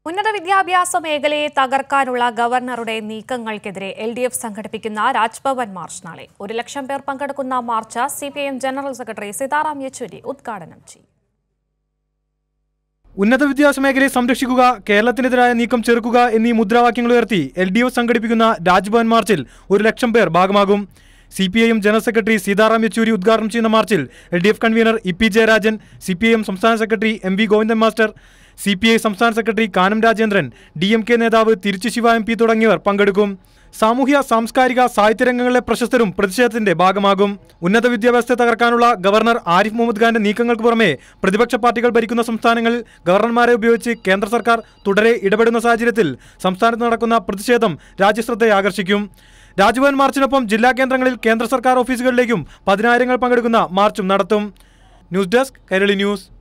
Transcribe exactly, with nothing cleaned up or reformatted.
ഉന്നത വിദ്യാഭ്യാസ മേഖലയെ തകർക്കാനുള്ള ഗവർണറുടെ നീക്കങ്ങൾക്കെതിരെ എൽ ഡി എഫ് സംഘടിപ്പിക്കുന്ന രാജ്ഭവൻ മാർച്ച് നാളെ ഒരു ലക്ഷം പേർ പങ്കെടുക്കുന്ന march C P I M general secretary Sitaram Yechury ഉദ്ഘാടനം ചെയ്യും. ഉന്നത വിദ്യാഭ്യാസ മേഖലയെ സംരക്ഷിക്കുക, കേരളത്തിനെതിരായ നീക്കം ചെറുക്കുക എന്നീ മുദ്രാവാക്യങ്ങൾ ഉയർത്തി എൽ ഡി എഫ് സംഘടിപ്പിക്കുന്ന രാജ്ഭവൻ മാർച്ചിൽ ഒരു ലക്ഷം പേർ ഭാഗമാകും. C P I M general secretary Sitaram Yechury ഉദ്ഘാടനം ചെയ്യുന്ന മാർച്ചിൽ L D F convener E P Jayarajan, C P I M സംസ്ഥാന secretary M V Govindan master, C P I സംസ്ഥാന secretary Kanam Rajendran, D M K നേതാവ് തിരുച്ചി ശിവ എം പി തുടങ്ങിയവർ പങ്കെടുക്കും. സാമൂഹ്യ സാംസ്കാരിക സാഹിത്യരംഗങ്ങളിലെ പ്രശസ്തരും പ്രതിഷേധത്തിന്റെ ഭാഗമാകും. ഉന്നത വിദ്യാഭ്യാസത്തെ തകർക്കാനുള്ള ഗവർണർ ആരിഫ് മുഹമ്മദ് ഖാന്റെ നീക്കങ്ങൾക്ക് പുറമെ പ്രതിപക്ഷ പാർട്ടികൾ ഭരിക്കുന്ന സംസ്ഥാനങ്ങളിൽ ഗവർണർമാരെ ഉപയോഗിച്ച് കേന്ദ്ര സർക്കാർ തുടരെ ഇടപെടുന്ന സാഹചര്യത്തിൽ സംസ്ഥാനത്ത് നടക്കുന്ന പ്രതിഷേധം രാജ്യശ്രദ്ധയെ ആകർഷിക്കും. രാജ്ഭവൻ മാർച്ചിനൊപ്പം ജില്ലാ കേന്ദ്രങ്ങളിൽ കേന്ദ്ര സർക്കാർ ഓഫീസുകളിലേക്കും പതിനായിരങ്ങൾ പങ്കെടുക്കുന്ന മാർച്ചും നടത്തും. News desk Kairali news.